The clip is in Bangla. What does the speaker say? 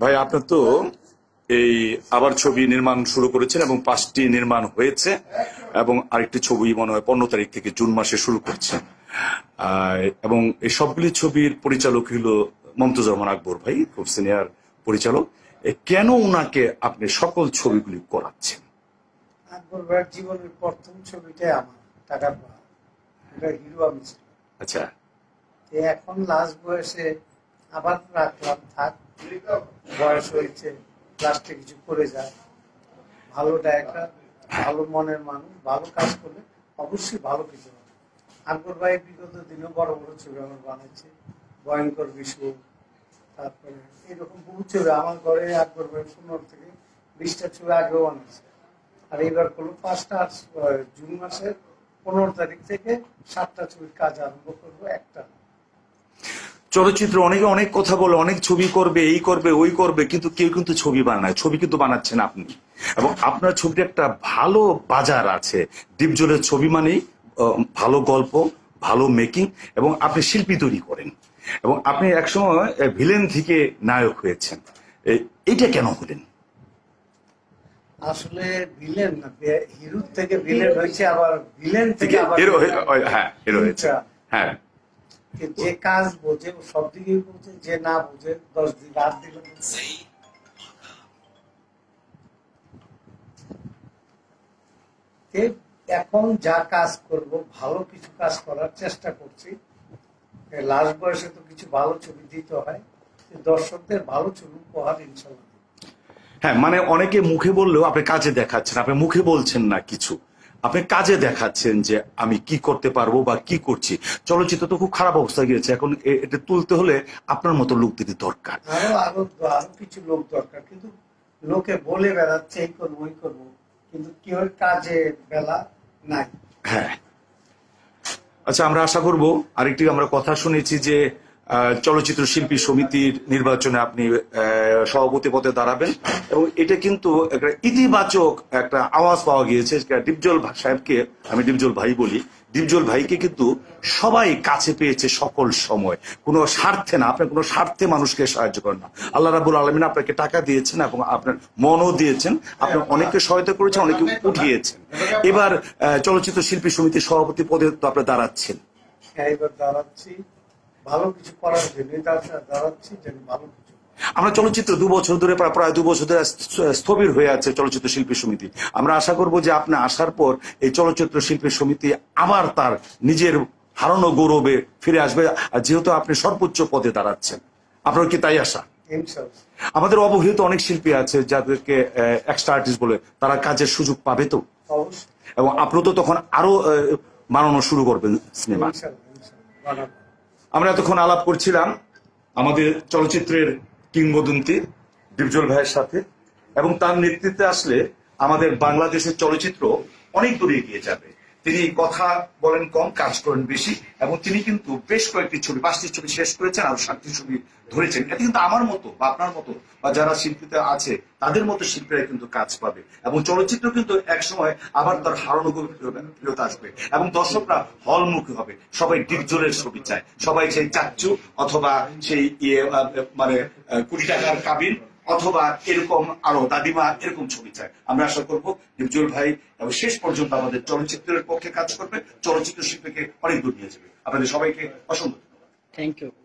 ভাই আপনার তো এই আবার ছবি নির্মাণ শুরু করেছেন এবং 5টি নির্মাণ হয়েছে এবং আরেকটি ছবি মনে হয় 15 তারিখ থেকে জুন মাসে শুরু করছেন এবং এই সবগুলি ছবির পরিচালক হলো মমতাজ রহমান আকবর ভাই, খুব সিনিয়র পরিচালক। কেন উনাকে আপনি সকল ছবিগুলি করাচ্ছেন? আকবর ভাইয়ের জীবনের প্রথম ছবিটাই আমার টাকা পাওয়া, এটা হিরো আমি ছিল। আচ্ছা, এখন লাস্ট বয়সে আবার রাখলাম, থাক, বয়স হয়েছে, লাস্টে কিছু করে যায়। ভালো ডাইরেক্টর, ভালো মনের মানুষ, ভালো কাজ করলে অবশ্যই ভালো কিছু হবে। আকবর ভাই বিগত দিনেও বড় বড় ছবি আমার বানাচ্ছে, ভয়ঙ্কর বিষয়, তারপরে এরকম বহু ছবি আমার ঘরে আকবর ভাই 15 থেকে 20টা ছবি আগেও বানাচ্ছে। আর এবার করলো 5টা, জুন মাসের 15 তারিখ থেকে 7টা ছবির কাজ আরম্ভ করবো। একটা চলচ্চিত্র অনেকে অনেক কথা বলে, অনেক ছবি করবে, এই করবে, ওই করবে, কিন্তু কেউ কিন্তু ছবি বানায়। ছবি কিন্তু বানাচ্ছেন আপনি, এবং আপনার ছবিটা একটা ভালো বাজার আছে। ডিপজলের ছবি মানেই ভালো গল্প, ভালো মেকিং, এবং আপনি শিল্পী তৈরি করেন, এবং আপনি একসময় ভিলেন থেকে নায়ক হয়েছেন। এইটা কেন হলেন? আসলে ভিলেন না, হিরো থেকে ভিলেন হয়েছে, আবার ভিলেন থেকে হিরো। হ্যাঁ, হিরো হয়েছে। হ্যাঁ, যে কাজ বোঝে সব দিকেই বোঝে, যে না বোঝে 10 দিন রাত দিলে। এখন যা কাজ করব, ভালো কিছু কাজ করার চেষ্টা করছি। লাস্ট বয়সে তো কিছু ভালো ছবি দিতে হয়, দর্শকদের ভালো ছবি উপহার ইনশাল্লাহ। হ্যাঁ, মানে অনেকে মুখে বললেও আপনি কাজে দেখাচ্ছেন। আপনি মুখে বলছেন না কিছু, আপনি কাজে দেখাচ্ছেন যে আমি কি করতে পারবো বা কি করছি। চলচ্চিত্র তো খুব খারাপ অবস্থা গিয়েছে, এখন এটা তুলতে হলে আপনার মতো লোক দিতে দরকার, আরো কিছু লোক দরকার। কিন্তু লোকে বলে বেড়াচ্ছে এই করবো ওই করবো, কিন্তু কেউ কাজে বেলা নাই। হ্যাঁ, আচ্ছা, আমরা আশা করব। আরেকটি আমরা কথা শুনেছি যে চলচ্চিত্র শিল্পী সমিতির নির্বাচনে আপনি সভাপতি পদে দাঁড়াবেন, এবং এটা কিন্তু একটা ইতিবাচক একটা আওয়াজ পাওয়া গিয়েছে। ডিপজল সাহেবকে আমি ডিপজল ভাই বলি, ডিপজল ভাইকে কিন্তু সবাই কাছে পেয়েছে সকল সময়, কোনো স্বার্থে না। আপনি কোনো স্বার্থে মানুষকে সাহায্য করেন না। আল্লাহ রাব্বুল আলামিন আপনাকে টাকা দিয়েছেন এবং আপনার মনও দিয়েছেন, আপনি অনেককে সহায়তা করেছেন, অনেকে উঠিয়েছেন। এবার চলচ্চিত্র শিল্পী সমিতির সভাপতি পদে তো আপনি দাঁড়াচ্ছেন। এবার দাঁড়াচ্ছি ভালো কিছু করার জন্য, দাঁড়াচ্ছি যেন ভালো কিছু। আমরা চলচ্চিত্র 2 বছর ধরে, প্রায় 2 বছর ধরে স্থবির হয়ে আছে চলচ্চিত্র শিল্পী সমিতি। আমরা আশা করব যে আপনি আসার পর এই চলচ্চিত্র শিল্পী সমিতি আবার তার নিজের হারানো গৌরবে ফিরে আসবে, আর যেহেতু আপনি সর্বোচ্চ পদে দাঁড়াচ্ছেন, আপনার কি তাই আশা? আমাদের অবহেলিত অনেক শিল্পী আছে যাদেরকে এক্সট্রা আর্টিস্ট বলে, তারা কাজের সুযোগ পাবে তো, এবং আপনি তো তখন আরো বানানো শুরু করবেন সিনেমা। আমরা এতক্ষণ আলাপ করছিলাম আমাদের চলচ্চিত্রের কিংবদন্তি ডিপজল ভাইয়ের সাথে, এবং তার নেতৃত্বে আসলে আমাদের বাংলাদেশের চলচ্চিত্র অনেক দূরে এগিয়ে যাবে। তিনি কথা বলেন কম, কাজ করেন বেশি, এবং তিনি কিন্তু বেশ কয়েকটি ছবি, 5টি ছবি শেষ করেছেন, আর 7টি ছবি ধরেছেন। এটা কিন্তু আমার মতো বা আপনার মতো বা যারা শিল্পীতে আছে তাদের মতো শিল্পীরা কিন্তু কাজ পাবে, এবং চলচ্চিত্র কিন্তু একসময় আবার তার হারানো ফেরত আসবে, এবং দর্শকরা হলমুখী হবে। সবাই ডিপজলের ছবি চায়, সবাই সেই চাচ্চু অথবা সেই মানে 20 টাকার কাবিন অথবা এরকম আরো দাদিমা, এরকম ছবি চায়। আমরা আশা করবো ডিপজল ভাই এবং শেষ পর্যন্ত আমাদের চলচ্চিত্রের পক্ষে কাজ করবে, চলচ্চিত্র শিল্পীকে অনেক দূর নিয়ে যাবে। আপনাদের সবাইকে অসংখ্য ধন্যবাদ। Thank you.